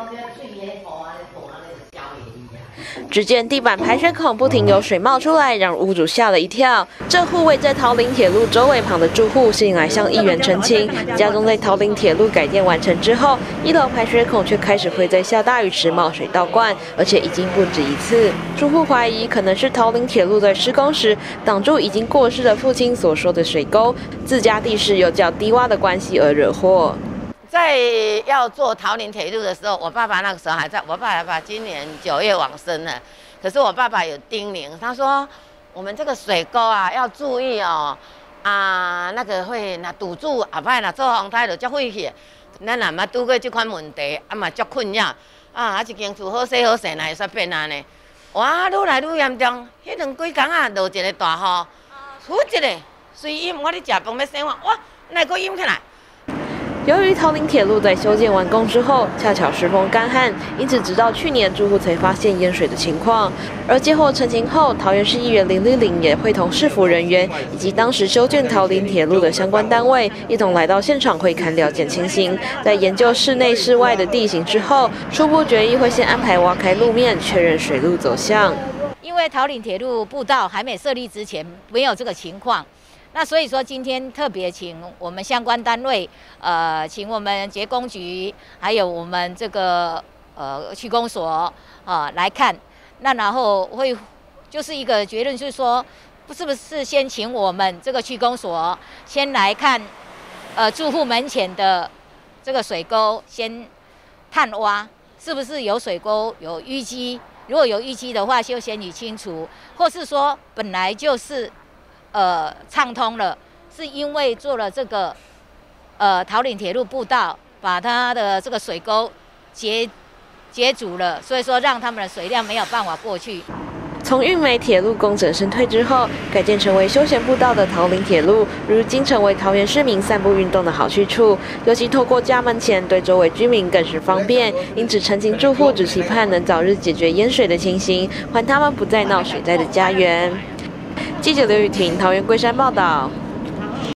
只见地板排水孔不停有水冒出来，让屋主吓了一跳。这户位在桃林铁路周围旁的住户醒来向议员澄清，家中在桃林铁路改建完成之后，1楼排水孔却开始会在下大雨时冒水倒灌，而且已经不止一次。住户怀疑可能是桃林铁路在施工时挡住已经过世的父亲所说的水沟，自家地势有较低洼的关系而惹祸。 在要做桃林铁路的时候，我爸爸那个时候还在，我爸爸今年9月往生了。可是我爸爸有叮咛，他说我们这个水沟啊要注意哦，那个会那堵住，后摆那做风台就足废去。咱若嘛拄过这款问题，嘛足困扰一间厝好势好势，哪会煞变安尼？哇，愈来愈严重。迄2几工落一个大雨，出一个水淹，我咧食饭要生活，哇，哪个淹起来？ 由于桃林铁路在修建完工之后，恰巧时逢干旱，因此直到去年住户才发现淹水的情况。而接获陈情后，桃园市议员林丽玲也会同市府人员以及当时修建桃林铁路的相关单位，一同来到现场会勘了解情形。在研究室内室外的地形之后，初步决议会先安排挖开路面，确认水路走向。 因为桃林铁路步道还没设立之前，没有这个情况。那所以说，今天特别请我们相关单位，请我们捷工局，还有我们这个区公所来看。那然后会就是一个结论，就是说，是不是先请我们这个区公所先来看，住户门前的这个水沟先探挖，是不是有水沟有淤积？如果有淤积的话，就先理清楚，或是说本来就是畅通了，是因为做了这个桃林铁路步道，把它的这个水沟截阻了，所以说让他们的水量没有办法过去。 从运美铁路工程师退之后，改建成为休闲步道的桃林铁路，如今成为桃园市民散步运动的好去处。尤其透过家门前，对周围居民更是方便。因此，陈情住户只期盼能早日解决淹水的情形，还他们不再闹水灾的家园。记者刘雨婷，桃园龟山报道。